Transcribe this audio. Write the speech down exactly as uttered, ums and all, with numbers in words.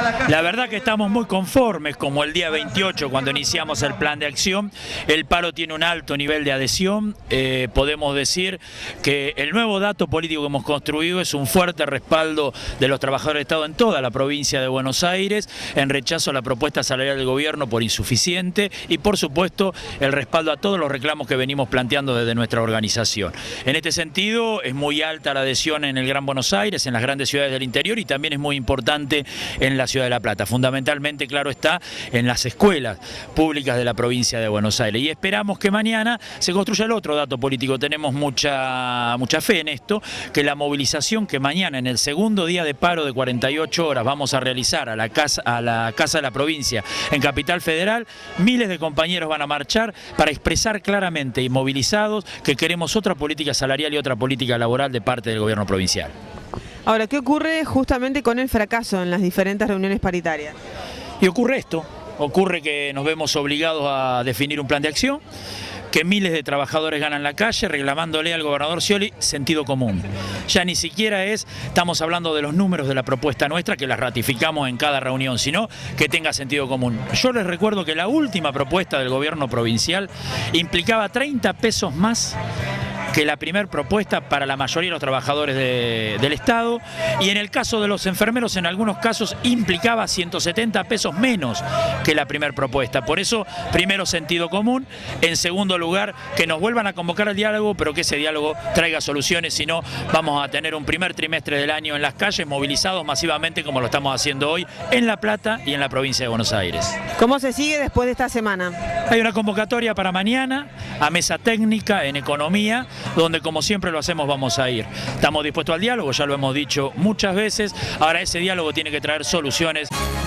La verdad que estamos muy conformes, como el día veintiocho cuando iniciamos el plan de acción. El paro tiene un alto nivel de adhesión. Eh, podemos decir que el nuevo dato político que hemos construido es un fuerte respaldo de los trabajadores de Estado en toda la provincia de Buenos Aires, en rechazo a la propuesta salarial del gobierno por insuficiente y por supuesto el respaldo a todos los reclamos que venimos planteando desde nuestra organización. En este sentido es muy alta la adhesión en el Gran Buenos Aires, en las grandes ciudades del interior, y también es muy importante en la ciudad de La Plata, fundamentalmente, claro está, en las escuelas públicas de la provincia de Buenos Aires. Y esperamos que mañana se construya el otro dato político. Tenemos mucha, mucha fe en esto, que la movilización que mañana, en el segundo día de paro de cuarenta y ocho horas, vamos a realizar a la casa, a la Casa de la Provincia en Capital Federal, miles de compañeros van a marchar para expresar claramente y movilizados que queremos otra política salarial y otra política laboral de parte del gobierno provincial. Ahora, ¿qué ocurre justamente con el fracaso en las diferentes reuniones paritarias? Y ocurre esto, ocurre que nos vemos obligados a definir un plan de acción, que miles de trabajadores ganan la calle reclamándole al gobernador Scioli sentido común. Ya ni siquiera es, estamos hablando de los números de la propuesta nuestra, que las ratificamos en cada reunión, sino que tenga sentido común. Yo les recuerdo que la última propuesta del gobierno provincial implicaba treinta pesos más que la primera propuesta para la mayoría de los trabajadores de, del Estado, y en el caso de los enfermeros en algunos casos implicaba ciento setenta pesos menos que la primera propuesta. Por eso, primero sentido común, en segundo lugar que nos vuelvan a convocar al diálogo, pero que ese diálogo traiga soluciones, si no vamos a tener un primer trimestre del año en las calles movilizados masivamente como lo estamos haciendo hoy en La Plata y en la provincia de Buenos Aires. ¿Cómo se sigue después de esta semana? Hay una convocatoria para mañana a mesa técnica en economía, donde como siempre lo hacemos vamos a ir. Estamos dispuestos al diálogo, ya lo hemos dicho muchas veces, ahora ese diálogo tiene que traer soluciones.